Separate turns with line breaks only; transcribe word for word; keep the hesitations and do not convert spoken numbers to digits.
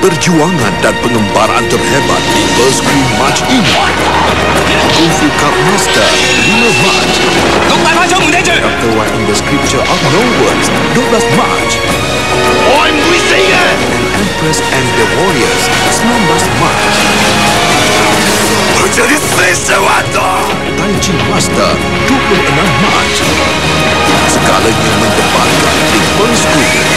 perjuangan dan pengembaraan terhebat di Perscreen March ini. Kung Fu Cup Master lima Mac. Doctor White in the Scripture of No Words dua belas Mac.
I'm Myfriends.
And Empress and the Warriors sembilan belas Mac.
Menjadi sesuatu.
Tai Chi Master dua puluh enam Mac. Segalanya mendebarkan di Perscreen.